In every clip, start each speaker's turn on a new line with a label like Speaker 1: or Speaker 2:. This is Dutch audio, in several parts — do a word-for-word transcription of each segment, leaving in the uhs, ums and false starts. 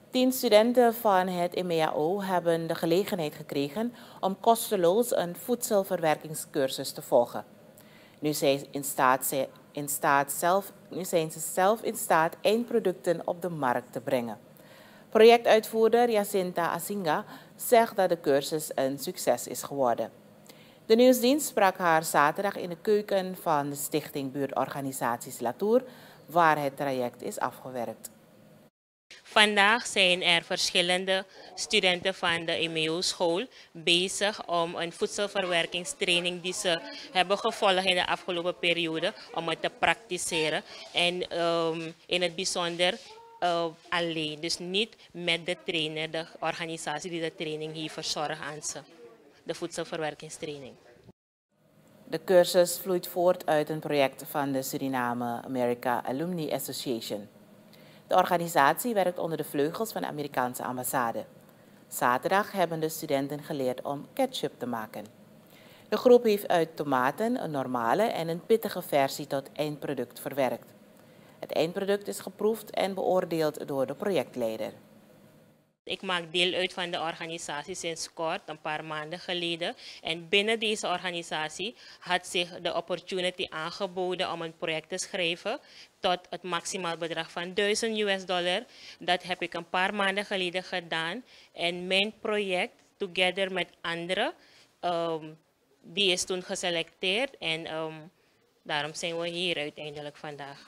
Speaker 1: Tien studenten van het M E A O hebben de gelegenheid gekregen om kosteloos een voedselverwerkingscursus te volgen. Nu zijn, in staat, in staat zelf, nu zijn ze zelf in staat eindproducten op de markt te brengen. Projectuitvoerder Jacinta Asinga zegt dat de cursus een succes is geworden. De nieuwsdienst sprak haar zaterdag in de keuken van de Stichting Buurtorganisaties Latour, waar het traject is afgewerkt.
Speaker 2: Vandaag zijn er verschillende studenten van de M E O-school bezig om een voedselverwerkingstraining die ze hebben gevolgd in de afgelopen periode, om het te praktiseren. En um, in het bijzonder uh, alleen, dus niet met de trainer, de organisatie die de training heeft verzorgd aan ze, de voedselverwerkingstraining.
Speaker 1: De cursus vloeit voort uit een project van de Suriname America Alumni Association. De organisatie werkt onder de vleugels van de Amerikaanse ambassade. Zaterdag hebben de studenten geleerd om ketchup te maken. De groep heeft uit tomaten een normale en een pittige versie tot eindproduct verwerkt. Het eindproduct is geproefd en beoordeeld door de projectleider.
Speaker 2: Ik maak deel uit van de organisatie sinds kort, een paar maanden geleden. En binnen deze organisatie had zich de opportunity aangeboden om een project te schrijven tot het maximaal bedrag van duizend U S dollar. Dat heb ik een paar maanden geleden gedaan. En mijn project, together met anderen, um, die is toen geselecteerd. En um, daarom zijn we hier uiteindelijk vandaag.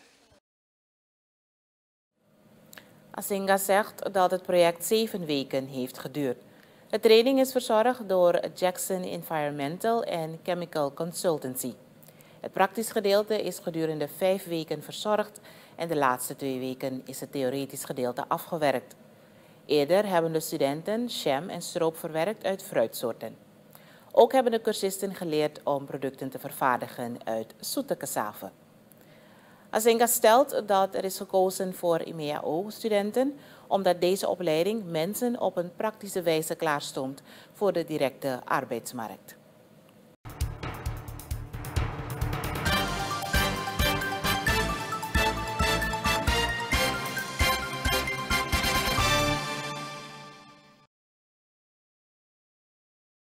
Speaker 1: Asinga zegt dat het project zeven weken heeft geduurd. De training is verzorgd door Jackson Environmental and Chemical Consultancy. Het praktisch gedeelte is gedurende vijf weken verzorgd en de laatste twee weken is het theoretisch gedeelte afgewerkt. Eerder hebben de studenten jam en stroop verwerkt uit fruitsoorten. Ook hebben de cursisten geleerd om producten te vervaardigen uit zoete cassave. Asinga stelt dat er is gekozen voor M E A O-studenten omdat deze opleiding mensen op een praktische wijze klaarstoomt voor de directe arbeidsmarkt.